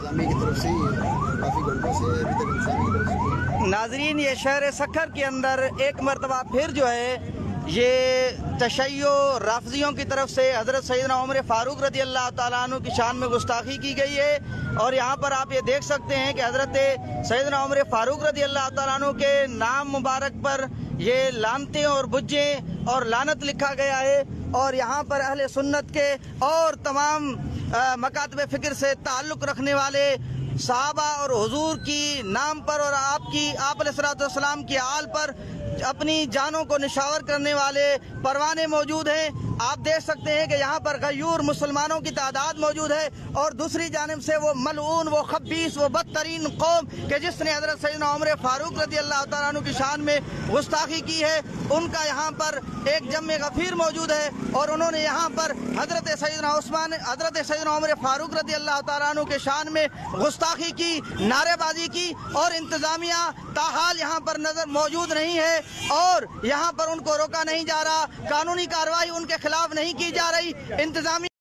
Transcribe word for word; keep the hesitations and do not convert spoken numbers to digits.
انتظامیہ کی طرف سے کافی گھنٹوں سے ابھی تک انتظامیہ کی طرف سے۔ ناظرین، یہ شہر سکھر کے اندر ایک مرتبہ پھر جو ہے یہ تشیع رافضیوں کی طرف سے حضرت سیدنا عمر فاروق رضی اللہ تعالیٰ عنہ کی شان میں گستاخی کی گئی ہے، اور یہاں پر آپ یہ دیکھ سکتے ہیں کہ حضرت سیدنا عمر فاروق رضی اللہ تعالیٰ عنہ کے نام مبارک پر یہ لعنتیں اور بجیں اور لعنت لکھا گیا ہے، اور یہاں پر اہل سنت کے اور تمام مکاتب فکر سے تعلق رکھنے والے صحابہ اور حضور کی نام پر اور آپ کی آپ علیہ الصلوۃ والسلام کی آل پر اپنی جانوں کو نشاور کرنے والے پروانے موجود ہیں۔ آپ دیکھ سکتے ہیں کہ یہاں پر غیور مسلمانوں کی تعداد موجود ہے، اور دوسری جانب سے وہ ملعون، وہ خبیث، وہ بدترین قوم کہ جس نے حضرت سیدنا عمر فاروق رضی اللہ تعالیٰ عنہ کی شان میں گستاخی کی ہے، ان کا یہاں پر ایک جم غفیر موجود ہے، اور انہوں نے یہاں پر حضرت سیدنا عثمان حضرت سیدنا عمر فاروق رضی اللہ تعالیٰ عنہ کے شان میں گستاخی کی، نعرے بازی کی، اور انتظامیہ تاحال یہاں پر نظر موجود نہیں ہے، اور یہاں پر ان کو روکا نہیں جا رہا، قانونی کارروائی ان کے خلاف نہیں کی جا رہی۔ انتظامیہ